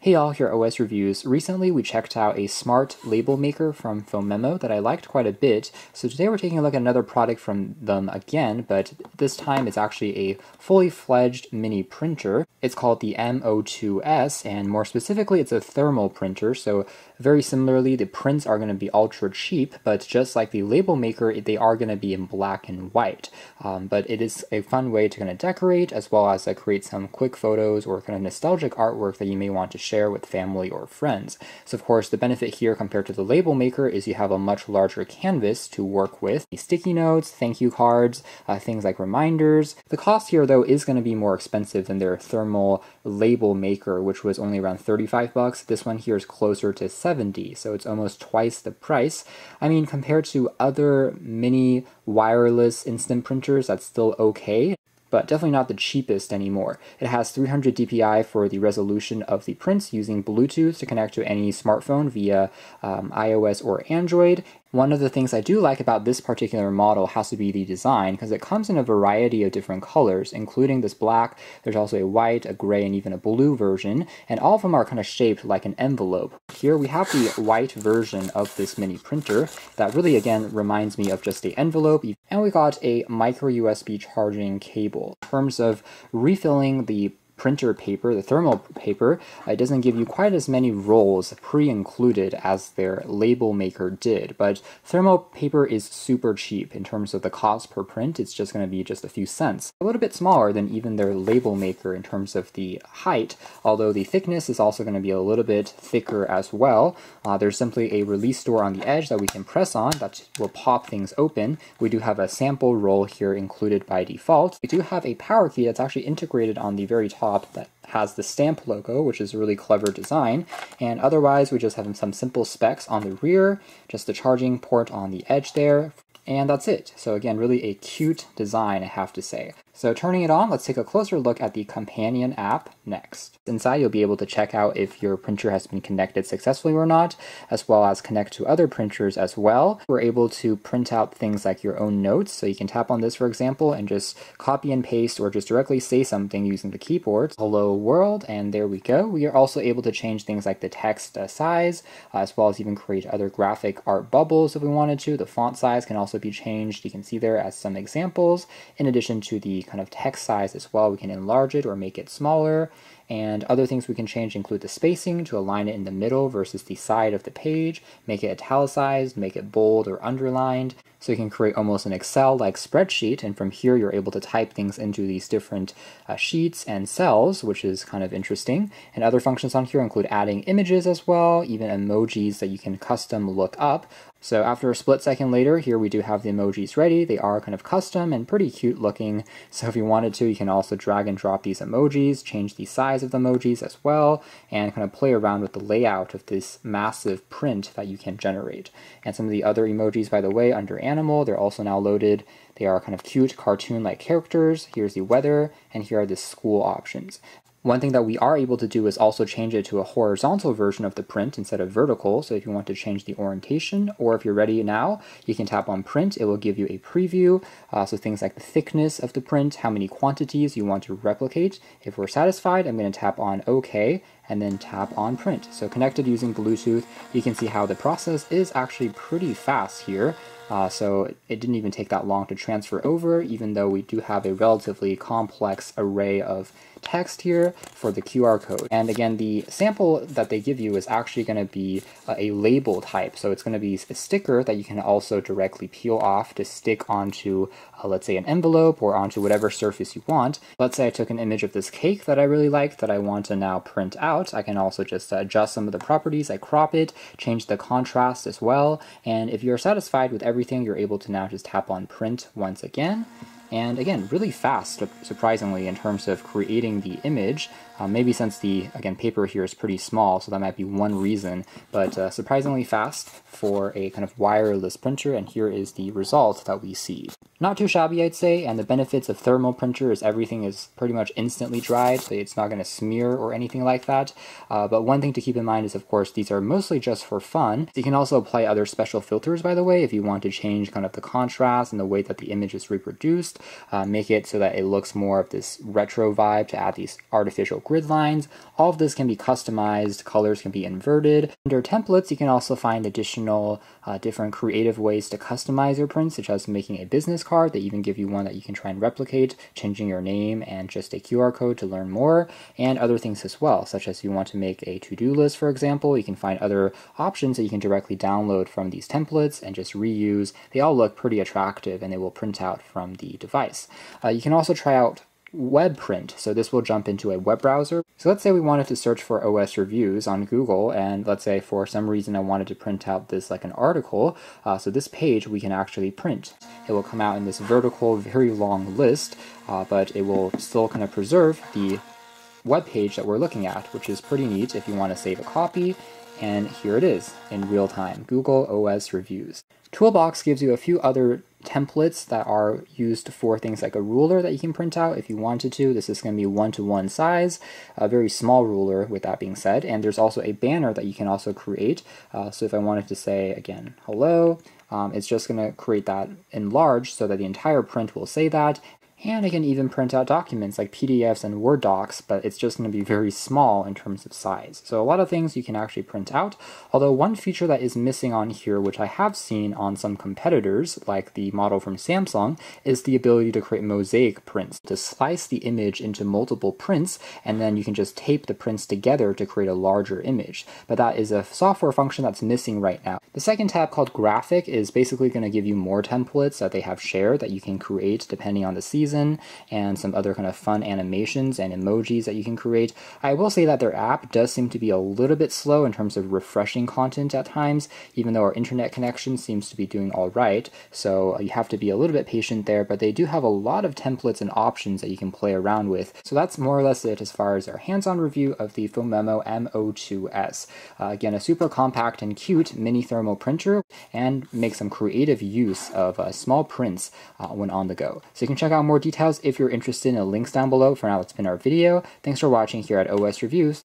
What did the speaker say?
Hey all, here at OS Reviews. Recently we checked out a smart label maker from Phomemo that I liked quite a bit, so today we're taking a look at another product from them again, but this time it's actually a fully fledged mini printer. It's called the M02S, and more specifically it's a thermal printer, so very similarly the prints are going to be ultra cheap, but just like the label maker they are going to be in black and white. But it is a fun way to kind of decorate as well as create some quick photos or kind of nostalgic artwork that you may want to share with family or friends. So of course the benefit here compared to the label maker is you have a much larger canvas to work with. The sticky notes, thank you cards, things like reminders. The cost here though is going to be more expensive than their thermal label maker, which was only around 35 bucks. This one here is closer to 70, so it's almost twice the price. I mean, compared to other mini wireless instant printers, that's still okay, but definitely not the cheapest anymore. It has 300 dpi for the resolution of the prints using Bluetooth to connect to any smartphone via iOS or Android. One of the things I do like about this particular model has to be the design, because it comes in a variety of different colors, including this black. There's also a white, a gray, and even a blue version, and all of them are kind of shaped like an envelope. Here we have the white version of this mini printer that really again reminds me of just the envelope, and we got a micro USB charging cable. In terms of refilling the printer paper, the thermal paper, it doesn't give you quite as many rolls pre-included as their label maker did, but thermal paper is super cheap in terms of the cost per print. It's just going to be just a few cents. A little bit smaller than even their label maker in terms of the height, although the thickness is also going to be a little bit thicker as well. There's simply a release door on the edge that we can press on that will pop things open. We do have a sample roll here included by default. We do have a power key that's actually integrated on the very top that has the stamp logo, which is a really clever design, and otherwise we just have some simple specs on the rear, just the charging port on the edge there, and that's it. So again, really a cute design, I have to say. So turning it on, let's take a closer look at the companion app next. Inside you'll be able to check out if your printer has been connected successfully or not, as well as connect to other printers as well. We're able to print out things like your own notes, so you can tap on this for example and just copy and paste or just directly say something using the keyboard. Hello world, and there we go. We are also able to change things like the text size, as well as even create other graphic art bubbles if we wanted to. The font size can also be changed. You can see there as some examples, in addition to the kind of text size as well. We can enlarge it or make it smaller, and other things we can change include the spacing to align it in the middle versus the side of the page, make it italicized, make it bold or underlined. So you can create almost an Excel-like spreadsheet, and from here you're able to type things into these different sheets and cells, which is kind of interesting. And other functions on here include adding images as well, even emojis that you can custom look up. So after a split second later, here we do have the emojis ready. They are kind of custom and pretty cute looking, so if you wanted to, you can also drag and drop these emojis, change the size of the emojis as well, and kind of play around with the layout of this massive print that you can generate. And some of the other emojis, by the way, under animal, they're also now loaded. They are kind of cute cartoon-like characters. Here's the weather, and here are the school options. One thing that we are able to do is also change it to a horizontal version of the print instead of vertical, so if you want to change the orientation, or if you're ready now, you can tap on print. It will give you a preview, so things like the thickness of the print, how many quantities you want to replicate. If we're satisfied, I'm going to tap on OK, and then tap on print. So connected using Bluetooth, you can see how the process is actually pretty fast here. So it didn't even take that long to transfer over, even though we do have a relatively complex array of text here for the QR code. And again, the sample that they give you is actually going to be a label type. So it's going to be a sticker that you can also directly peel off to stick onto, let's say, an envelope or onto whatever surface you want. Let's say I took an image of this cake that I really liked that I want to now print out. I can also just adjust some of the properties. I crop it, change the contrast as well. And if you're satisfied with everything, you're able to now just tap on print once again. And again, really fast, surprisingly, in terms of creating the image. Maybe since the, again, paper here is pretty small, so that might be one reason, but surprisingly fast for a kind of wireless printer, and here is the result that we see. Not too shabby, I'd say, and the benefits of thermal printer is everything is pretty much instantly dried, so it's not going to smear or anything like that. But one thing to keep in mind is, of course, these are mostly just for fun. You can also apply other special filters, by the way, if you want to change kind of the contrast and the way that the image is reproduced, make it so that it looks more of this retro vibe to add these artificial grid lines. All of this can be customized, colors can be inverted. Under templates, you can also find additional different creative ways to customize your prints, such as making a business card. They even give you one that you can try and replicate, changing your name and just a QR code to learn more, and other things as well, such as you want to make a to-do list, for example. You can find other options that you can directly download from these templates and just reuse. They all look pretty attractive and they will print out from the device. You can also try out web print, so this will jump into a web browser. So let's say we wanted to search for OS reviews on Google, and let's say for some reason I wanted to print out this like an article, so this page we can actually print. It will come out in this vertical, very long list, but it will still kind of preserve the web page that we're looking at, which is pretty neat if you want to save a copy. And here it is in real time, Google OS reviews. Toolbox gives you a few other templates that are used for things like a ruler that you can print out if you wanted to. This is going to be 1:1 size, a very small ruler with that being said. And there's also a banner that you can also create. So if I wanted to say, again, hello, it's just going to create that in large so that the entire print will say that. And I can even print out documents like PDFs and Word docs, but it's just going to be very small in terms of size. So a lot of things you can actually print out, although one feature that is missing on here, which I have seen on some competitors, like the model from Samsung, is the ability to create mosaic prints, to slice the image into multiple prints, and then you can just tape the prints together to create a larger image. But that is a software function that's missing right now. The second tab, called Graphic, is basically going to give you more templates that they have shared that you can create depending on the season, and some other kind of fun animations and emojis that you can create. I will say that their app does seem to be a little bit slow in terms of refreshing content at times, even though our internet connection seems to be doing all right. So you have to be a little bit patient there, but they do have a lot of templates and options that you can play around with. So that's more or less it as far as our hands-on review of the Phomemo M02S. Again, a super compact and cute mini thermal printer, and make some creative use of small prints when on the go. So you can check out more details if you're interested in the links down below. For now, that's been our video. Thanks for watching here at OS Reviews.